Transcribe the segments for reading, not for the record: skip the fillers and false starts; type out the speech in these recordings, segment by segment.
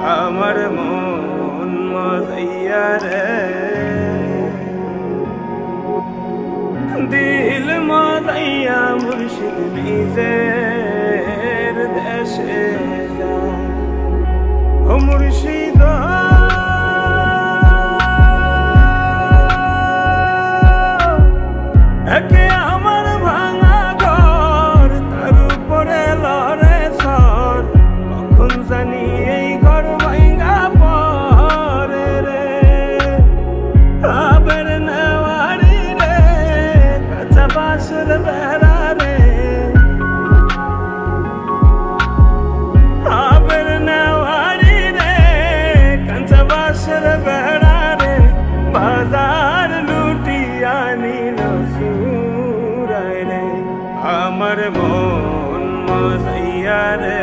আমার মন মজাইয়া রে দিল মজাইয়া মুর্শিদ নিজের দেশে যায় ও মুর্শিদ একে আমার ভাঙা ঘর তার উপরে লড়ে সর কখন জানি এই ঘর ভাঙা পরে রে আবার নেওয়ারি রে কাঁচা বাঁশের বেড়া রে আবার নেওয়ারি রে কাঁচা বাঁশের বেড়া রে বাজার লুটিয়া নিল সুরায় রে আমার মন মজাইয়া রে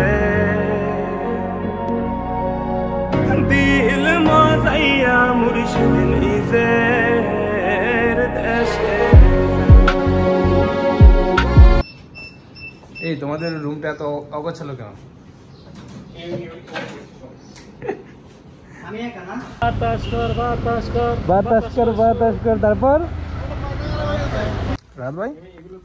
দিল মজাইয়া মুর্শিদ নিজের দেশে। এই তোমাদের রুমটা এত অগোছালো কেন? বাতাস কর তারপর রাত ভাই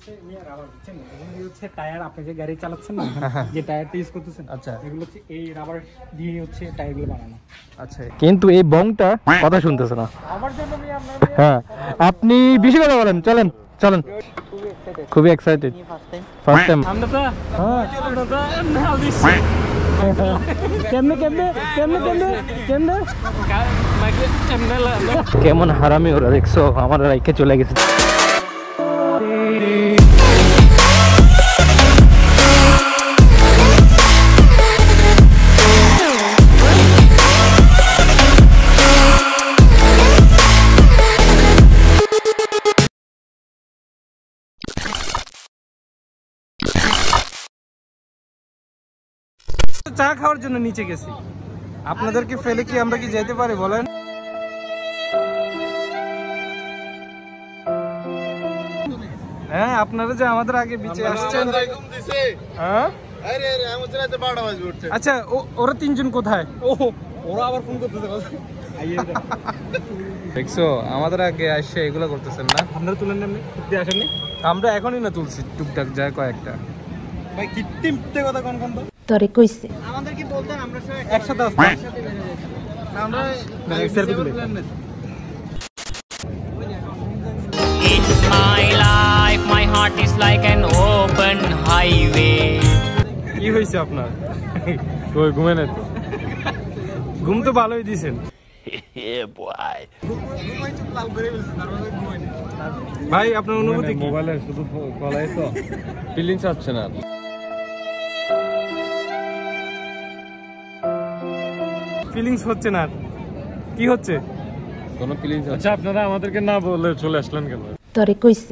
টায়ার আপনি যে গাড়ি চালাচ্ছেন না যে টায়ারটা ইউজ করতেছেন আচ্ছা এগুলো হচ্ছে এই রাবার দিয়ে হচ্ছে টায়ারগুলো বানানো। আচ্ছা কিন্তু এই বংটা কথা শুনতেছে না আমার জন্য হ্যাঁ আপনি বেশি কথা বলেন চলেন চলেন খুবই এক্সাইটেড ফার্স্ট টাইম আমরা তো নাও দিছি কেমনে কেমনে কেমনে কেমনে কেমনে কেমন হারামি ওরা দেখছো আমার রাইকে চলে গেছে। চা খাওয়ার জন্য নিচে গেছি আপনাদেরকে ফেলে কি আমরা কি যেতে পারি বলেন? হ্যাঁ আপনারা যে আমাদের আগে বিচে আসছেন হ্যাঁ আচ্ছা ওরা তিনজন কোথায়? ওরা আবার ফোন করতেছে দেখছো আমাদের আগে আসছে এগুলো করতেছেন না আপনারা তুলেন না সত্যি আসেননি আমরা এখনই না তুলছি টুকটাক যায় কয়েকটা ভাই কৃত্রিম কথা কোন কোন তোরে কইছে আমাদের কি বলতেন আমরা সবাই একসাথে আসতাম আমরা সেলফি তুলে It's my life, my heart is like an open highway. কি হয়েছে আপনার? কই ঘুমে না তো? ঘুম তো ভালোই দিয়েছেন। ভাই আপনার অনুভূতি কি? মোবাইলে শুধু গলায় তো ফিলিংস হচ্ছে না। ফিলিংস হচ্ছে না কি হচ্ছে? কোনো ফিলিংস আচ্ছা আপনারা আমাদেরকে না বলে চলে আসলেন কেন? তোরে কইছে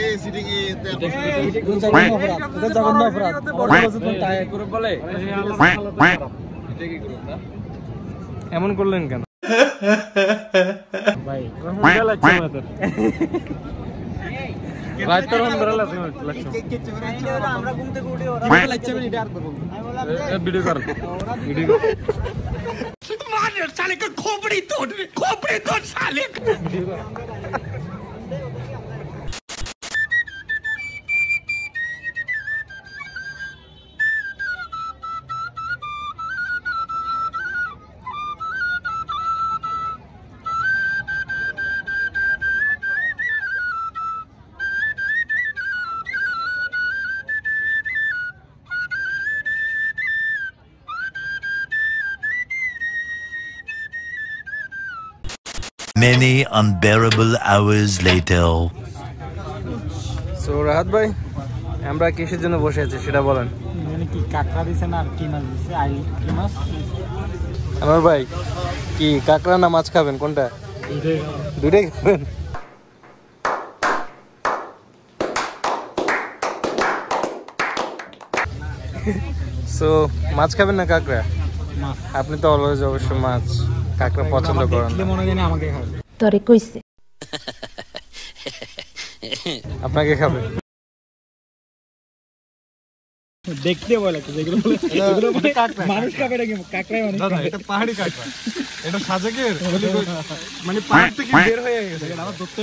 এমন করলেন কেন ভাই? ভিডিও কর साले का खोपड़ी तोड़ साले Many unbearable hours later. So Rahat ভাই আমরা কিসের জন্য বসে আছি সেটা বলেন। মানে কি কাকড়া দিছে না কি মাছ দিছে? কি মাছ? আমার ভাই কি কাকড়া না মাছ খাবেন কোনটা? দুইটাই খাবেন। সো মাছ খাবেন না কাকড়া? আপনি তো অলওয়েজ অবশ্য মাছ কাকড়া পছন্দ করেন না। মনে জানি আমাকে খাবে। তোরে কইছে আপনাকে খাবে। দেখতে ভয় লাগছে যেগুলো মানুষ খাবে নাকি কাকড়াই মানে দাদা এটা পাহাড়ি কাকড়া এটা সাজেকের মানে পাহাড় থেকে বের হয়ে গেছে আমার ধরতে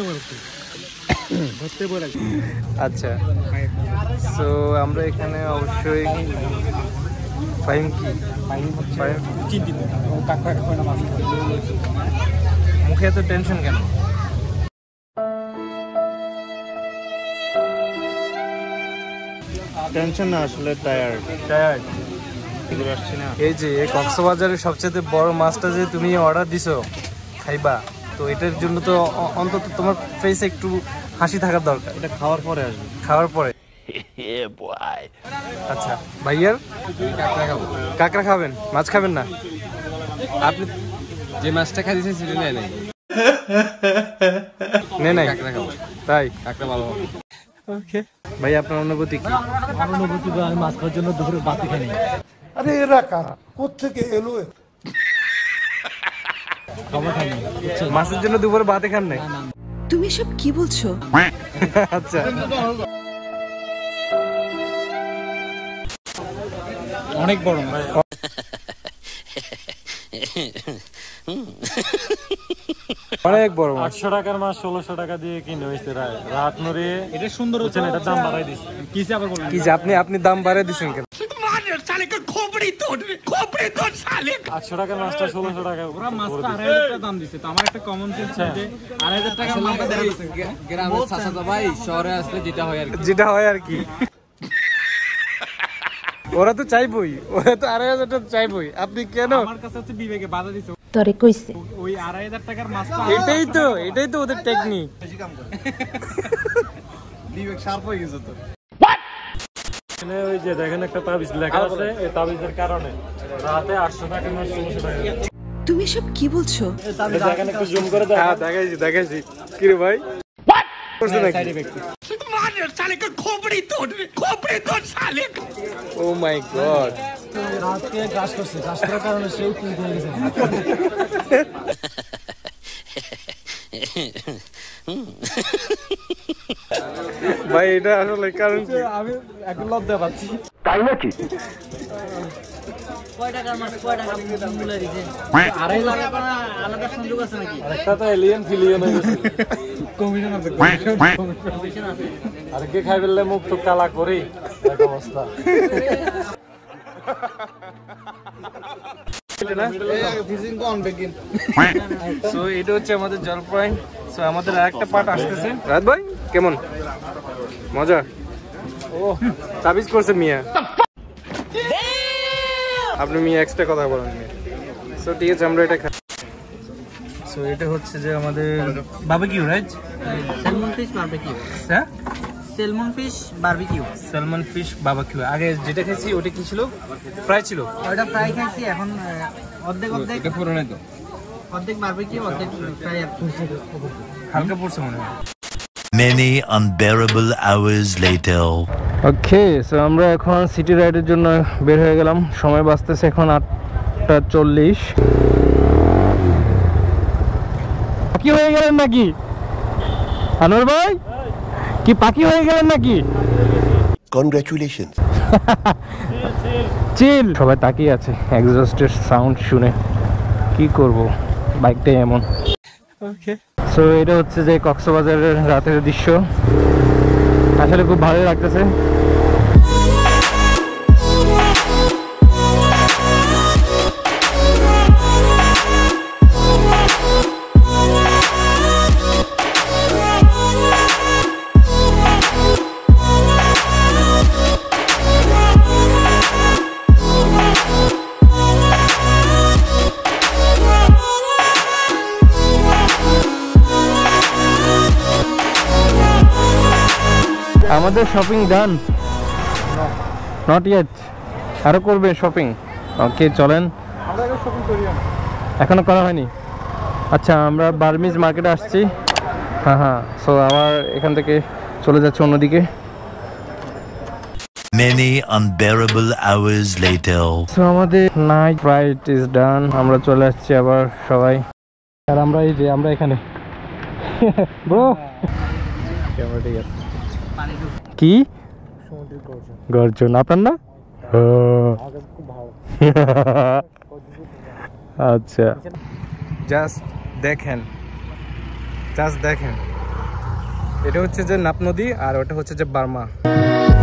বলে আচ্ছা সো আমরা এখানে অবশ্যই ফাইম কি ফাইম চিন্তিত কাকড়া কাকড়া মাছ মুখে এত টেনশন কেন? টেনশন না আসলে টায়ার্ড আসছি না। এই যে কক্সবাজারের সবচেয়ে বড় মাছটা যে তুমি অর্ডার দিছো খাইবা, তো এটার জন্য তো অন্তত তোমার ফেসে একটু হাসি থাকার দরকার। এটা খাওয়ার পরে আসবে, খাওয়ার পরে। আচ্ছা ভাইয়ার কাঁকড়া খাবেন, মাছ খাবেন না? আপনি যে মাছটা খাই দিয়েছেন সেটা নেই নাই কাঁকড়া খাবো, তাই? কাঁকড়া ভালো হবে। ওকে ভাই, আপনার অনুভূতি কি? আমার অনুভূতি আমি মাছ খাওয়ার জন্য দুপুরে বাতি খাই নাই। আরে এরা কারা, কোত্থেকে এলো? খাবার খাই নাই। মাছের জন্য দুপুরে ভাতে খান নাই? তুমি সব কি বলছো? আচ্ছা অনেক বড় মাছ। অনেক বড় মাছ। 800 টাকার মাছ 1600 টাকা দিয়ে কিনে হয়েছে রাত নড়ে। এটা সুন্দর হচ্ছে, এটা দাম বাড়াই দিছে। কিসে আবার বলুন কি যে আপনি দাম বাড়ায় দিছেন কেন? 800 টাকার মাছটা 1600 টাকা। ওরা মাছটা 2500 টাকা দাম দিছে, তো আমার একটা কমন সেন্স আছে 2500 টাকা মাছ দিছে। গ্রামের চাচা ভাই শহরে আসলে যেটা হয় আর কি, ওরা তো চাইবই, ওরা তো 2500 টাকা চাইবই। আপনি কেন? আমার কাছে হচ্ছে বিবেকে বাধা দিছে। তোরে কইছে ওই 2500 টাকার মাছটা এটাই তো ওদের টেকনিক। বিবেক শার্প হয়ে গেছে তো। ওই যে দেখেন একটা তাবিজ লেখা আছে, এই তাবিজের কারণে রাতে 800 টাকার মাছ 1600 টাকা। তুমি সব কি বলছো? দেখেন একটু জুম করে দাও। হ্যাঁ দেখাইছি। কি রে ভাই? ও মাই গড, রাতকে গাছ করছে, গাছ করার কারণে সেও কি হয়ে গেছে। ভাই এটা আসলে কারণ কি? আমি একটু লজ্জা পাচ্ছি। তাই নাকি? কয় টাকার মাছ কয় টাকা মূল্য দিছে? 2500 টাকা আলাদা সংযোগ আছে নাকি? একটা তো এলিয়েন ফিলিয়ন হয়ে গেছে। কমিশন আছে, কমিশন আছে। আর কে খাই ফেললে মুখ তো কালা করি এক অবস্থা। সো এটা হচ্ছে আমাদের জল পয়েন্ট। সো আমাদের আরেকটা পার্ট আসতেছে। রাত ভাই কেমন মজা? ও তাবিজ করছে মিয়া, আপনি মিয়া এক্সট্রা কথা বলেন। সো ঠিক আছে, আমরা এটা খাই। সো এটা হচ্ছে যে আমাদের barbecue, right? Salmon fish barbecue. হ্যাঁ, salmon fish barbecue. Salmon fish barbecue. আগে যেটা খেয়েছি ওটা কি ছিল? ফ্রাই ছিল। ওটা ফ্রাই খাইছি, এখন অর্ধেক এটা পুরো নাই তো, অর্ধেক বারবিকিউ অর্ধেক ফ্রাই। আর হালকা পড়ছে মনে হয়। Many unbearable hours later. Okay, so আমরা এখন সিটি রাইডের জন্য বের হয়ে গেলাম। সময় বাঁচতেছে এখন 8:40। পাখি হয়ে গেলেন নাকি আনোয়ার ভাই? কি পাখি হয়ে গেলেন নাকি? কনগ্রাচুলেশনস। চিল। সবাই তাকিয়ে আছে এক্সস্টের সাউন্ড শুনে। কি করব, বাইকটাই এমন। ওকে, সো এটা হচ্ছে যে কক্সবাজারের রাতের দৃশ্য। আসলে খুব ভালোই লাগতেছে। আমাদের শপিং ডান? নট ইয়েট, আরো করবে শপিং? ওকে চলেন। এখনো করা হয়নি? আচ্ছা, আমরা বার্মিজ মার্কেটে আসছি। হ্যাঁ, সো আবার এখান থেকে চলে যাচ্ছে অন্যদিকে। Many unbearable hours later. So আমাদের নাইট রাইড ইজ ডান। আমরা চলে আসছি আবার সবাই। আর আমরা এখানে ব্রো ক্যামেরা ঠিক আছে। কি গর্জন আপনার না? আচ্ছা জাস্ট দেখেন এটা হচ্ছে যে নাপ নদী আর ওটা হচ্ছে যে বার্মা।